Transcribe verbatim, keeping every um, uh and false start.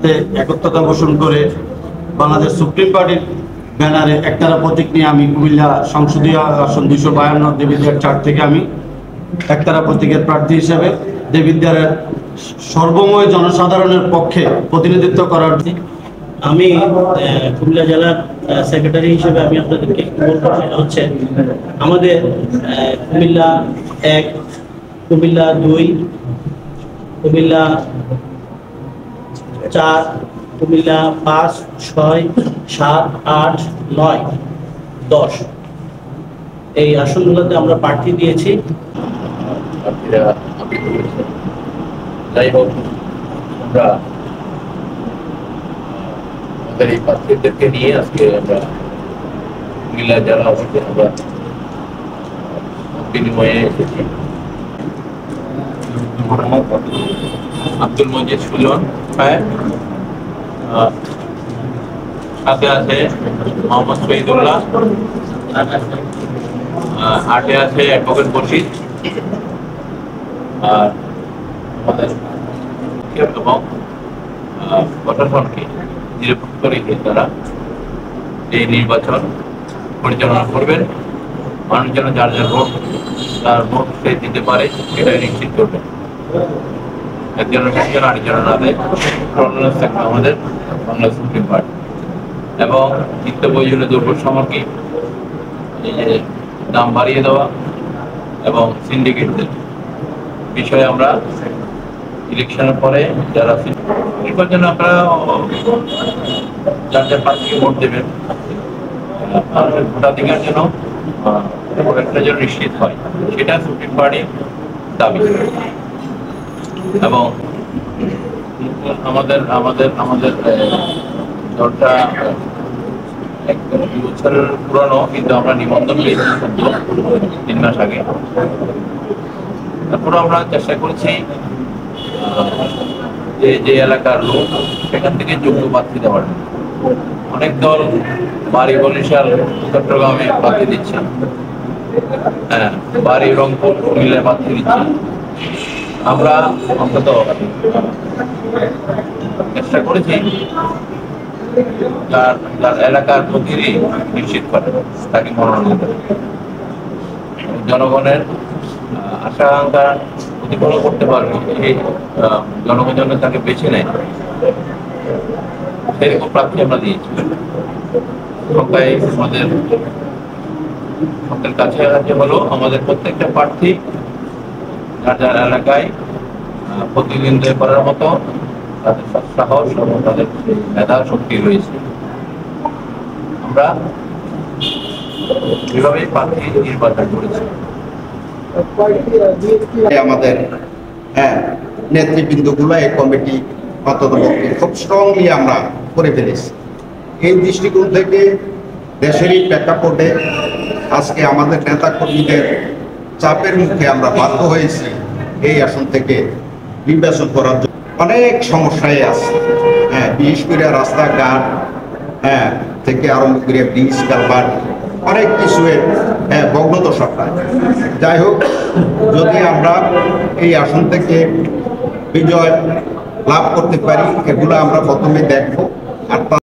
একত্রতা পোষণ করে বাংলাদেশ সুপ্রিম পার্টির ব্যানারে একতারা প্রতীক নিয়ে আমি কুমিল্লা সংসদীয় আসন দুইশো বায়ান্ন দেবিদ্বার চার থেকে আমি একতারা প্রতীকের প্রার্থী হিসেবে দেবিদ্বারের সর্বময় জনসাধারণের পক্ষে প্রতিনিধিত্ব করার। আমি কুমিল্লা জেলার সেক্রেটারি হিসেবে আমি আপনাদেরকে বলবো সেটা হচ্ছে আমাদের কুমিল্লা এক, কুমিল্লা দুই, কুমিল্লা চার, কুমিল্লা পাঁচ, ছয়, সাত, আট, নয়, দশ এই আসনগুলোতে আমরা প্রার্থী দিয়েছি। যাই হোক, আমরা আমাদের এই প্রার্থীদেরকে নিয়ে আজকে আমরা কুমিল্লা জেলা অফিসে আমরা বিনিময়ে এসেছি। আব্দুল মজিদ সুজন সাথে আছে মোহাম্মদ শহীদুল্লাহ, আটে আছে অ্যাডভোকেট বশির, আর আমাদের এবং প্রশাসনকে নিরপেক্ষ রেখে তারা এই নির্বাচন পরিচালনা করবেন। মানুষ যেন যার যার ভোট তার ভোট সে দিতে পারে সেটাই নিশ্চিত করবেন। একজনের পক্ষে আরেকজনের না দেয় থাকবে আমাদের বাংলা সুপ্রিম পার্টি এবং নিত্য প্রয়োজনীয় দ্রব্য সামগ্রী দাম বাড়িয়ে দেওয়া এবং সিন্ডিকেটদের বিষয়ে আমরা ইলেকশনের পরে যারা নির্বাচনে আপনারা যার যার প্রার্থীকে ভোট দেবেন ভোটাধিকার যেন একটা যেন নিশ্চিত হয় সেটা সুপ্রিম পার্টির দাবি। এবং আমাদের আমাদের আমাদের দলটা এক দুই বছরের পুরানো, কিন্তু আমরা নিবন্ধন পেয়েছি তিন মাস আগে। তারপরে আমরা চেষ্টা করেছি যে যে এলাকার লোক সেখান থেকে যোগ্য প্রার্থী দেওয়ার। অনেক দল বাড়ি বরিশাল চট্টগ্রামে প্রার্থী দিচ্ছে, হ্যাঁ বাড়ি রংপুর কুমিল্লায় প্রার্থী দিচ্ছে। আমরা অন্তত চেষ্টা করেছি তার তার এলাকার প্রতিনিধি নিশ্চিত করে তাকে মনোনয়ন দেবে, জনগণের আশা আকাঙ্ক্ষা প্রতিফলন করতে পারবে এই জনগণ যেন তাকে বেছে নেয় সেরকম প্রার্থী আমরা দিয়েছি। সংখ্যায় আমাদের সরকারের কাছে কাছে হলো আমাদের প্রত্যেকটা প্রার্থী যার যার এলাকায় প্রতিদ্বন্দ্বিতা করার মতো তাদের সাহস এবং তাদের মেধা শক্তি রয়েছে। আমরা এভাবে প্রার্থী নির্বাচন করেছি। আমাদের হ্যাঁ নেতৃবৃন্দগুলো এই কমিটি অন্ততপক্ষে খুব স্ট্রংলি আমরা করে ফেলেছি। এই দৃষ্টিকোণ থেকে দেশেরই প্রেক্ষাপটে আজকে আমাদের নেতা কর্মীদের চাপের মুখে আমরা বাধ্য হয়েছি এই আসন থেকে নির্বাচন করার জন্য। অনেক সমস্যায় আছে, হ্যাঁ বিশেষ করে রাস্তাঘাট হ্যাঁ থেকে আরম্ভ করে ব্রিজ কালভার্ট অনেক কিছু হ্যাঁ ভগ্নদশা প্রায়। যাই হোক, যদি আমরা এই আসন থেকে বিজয় লাভ করতে পারি এগুলো আমরা প্রথমে দেখবো। আর